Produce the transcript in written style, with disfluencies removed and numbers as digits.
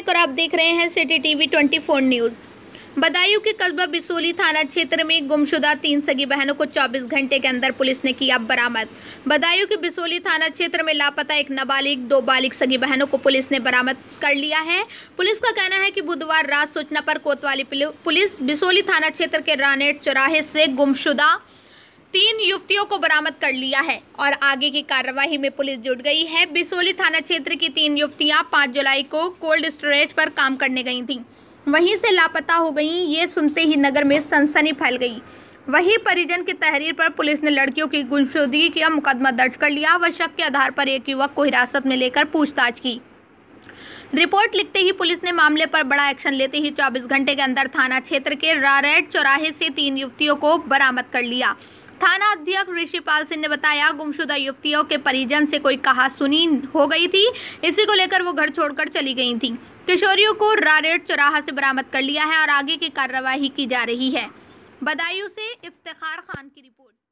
नायक और आप देख रहे हैं सिटी टीवी 24 न्यूज। बदायूं के कस्बा बिसोली थाना क्षेत्र में गुमशुदा 3 सगी बहनों को 24 घंटे के अंदर पुलिस ने किया बरामद। बदायूं के बिसोली थाना क्षेत्र में लापता एक नाबालिग 2 बालिग सगी बहनों को पुलिस ने बरामद कर लिया है। पुलिस का कहना है कि बुधवार रात सूचना पर कोतवाली पुलिस बिसोली थाना क्षेत्र के रानेट चौराहे से गुमशुदा 3 युवतियों को बरामद कर लिया है और आगे की कार्रवाई में पुलिस जुट गई है। बिसोली थाना क्षेत्र की 3 युवतियां 5 जुलाई को कोल्ड स्टोरेज पर काम करने गई थीं, वहीं से लापता हो गईं। ये सुनते ही नगर में सनसनी फैल गई। वहीं परिजन की तहरीर पर पुलिस ने लड़कियों की गुमशुदगी का मुकदमा दर्ज कर लिया व शक के आधार पर एक युवक को हिरासत में लेकर पूछताछ की। रिपोर्ट लिखते ही पुलिस ने मामले पर बड़ा एक्शन लेते ही 24 घंटे के अंदर थाना क्षेत्र के रारेट चौराहे से 3 युवतियों को बरामद कर लिया। थाना अध्यक्ष ऋषिपाल सिंह ने बताया, गुमशुदा युवतियों के परिजन से कोई कहासुनी हो गई थी, इसी को लेकर वो घर छोड़कर चली गई थी। किशोरियों को रारेट चौराहा से बरामद कर लिया है और आगे की कार्रवाई की जा रही है। बदायूं से इफ्तिखार खान की रिपोर्ट।